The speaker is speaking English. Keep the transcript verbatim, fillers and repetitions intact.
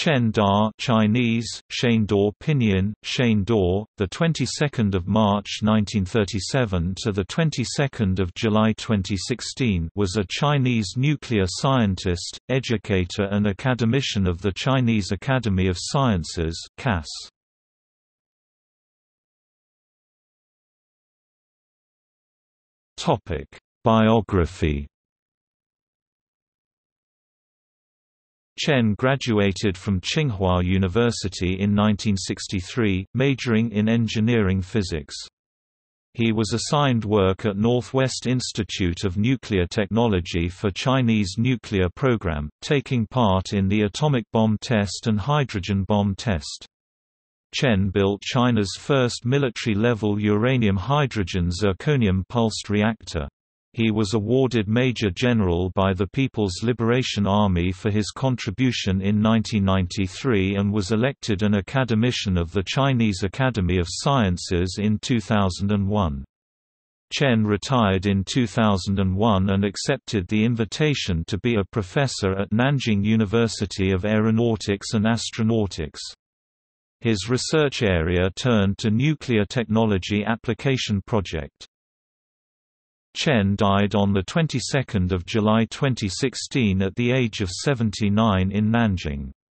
Chen Da Chinese, Shane-dor Pinyin, Shane-dor, the twenty-second of March nineteen thirty-seven to the twenty-second of July twenty sixteen, was a Chinese nuclear scientist, educator and academician of the Chinese Academy of Sciences (C A S). Topic: Biography. Chen graduated from Tsinghua University in nineteen sixty-three, majoring in engineering physics. He was assigned work at Northwest Institute of Nuclear Technology for Chinese nuclear program, taking part in the atomic bomb test and hydrogen bomb test. Chen built China's first military-level uranium-hydrogen zirconium pulsed reactor. He was awarded Major General by the People's Liberation Army for his contribution in nineteen ninety-three and was elected an academician of the Chinese Academy of Sciences in two thousand one. Chen retired in two thousand one and accepted the invitation to be a professor at Nanjing University of Aeronautics and Astronautics. His research area turned to nuclear technology application project. Chen died on the twenty-second of July twenty sixteen at the age of seventy-nine in Nanjing.